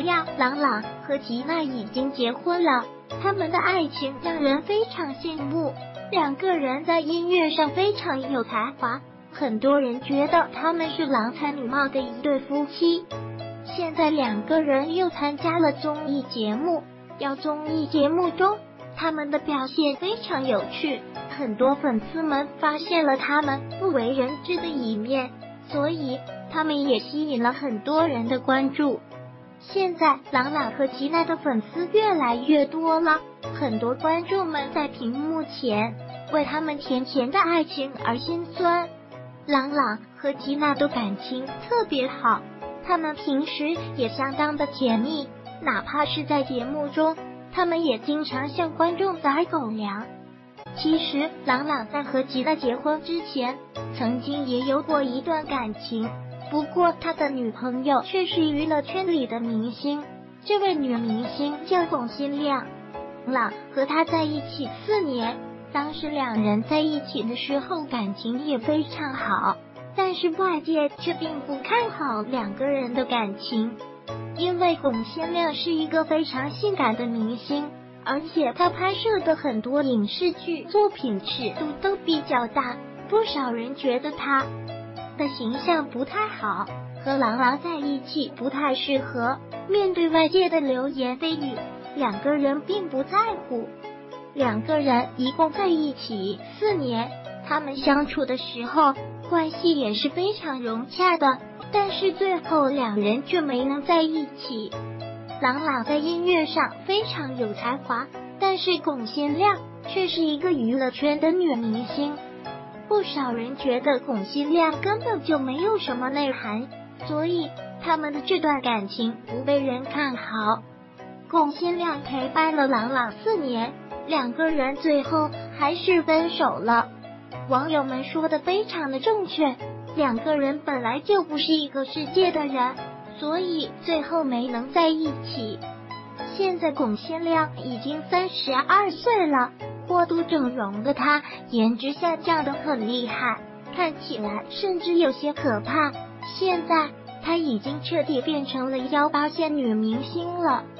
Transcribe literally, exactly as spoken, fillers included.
呀，朗朗和吉娜已经结婚了，他们的爱情让人非常羡慕。两个人在音乐上非常有才华，很多人觉得他们是郎才女貌的一对夫妻。现在两个人又参加了综艺节目，要综艺节目中他们的表现非常有趣，很多粉丝们发现了他们不为人知的一面，所以他们也吸引了很多人的关注。现在朗朗和吉娜的粉丝越来越多了，很多观众们在屏幕前为他们甜甜的爱情而心酸。朗朗和吉娜的感情特别好，他们平时也相当的甜蜜，哪怕是在节目中，他们也经常向观众撒狗粮。其实朗朗在和吉娜结婚之前，曾经也有过一段感情，不过他的女朋友却是娱乐圈里的明星，这位女明星叫龚欣亮。朗和她在一起四年，当时两人在一起的时候感情也非常好，但是外界却并不看好两个人的感情，因为龚欣亮是一个非常性感的明星，而且他拍摄的很多影视剧作品尺度都比较大，不少人觉得他的形象不太好，和郎朗在一起不太适合。面对外界的流言蜚语，两个人并不在乎。两个人一共在一起四年，他们相处的时候关系也是非常融洽的，但是最后两人却没能在一起。朗朗在音乐上非常有才华，但是龚欣亮却是一个娱乐圈的女明星，不少人觉得龚欣亮根本就没有什么内涵，所以他们的这段感情不被人看好。龚欣亮陪伴了朗朗四年，两个人最后还是分手了。网友们说的非常的正确，两个人本来就不是一个世界的人，所以最后没能在一起。现在龚欣亮已经三十二岁了，过度整容的他颜值下降得很厉害，看起来甚至有些可怕。现在他已经彻底变成了一八线女明星了。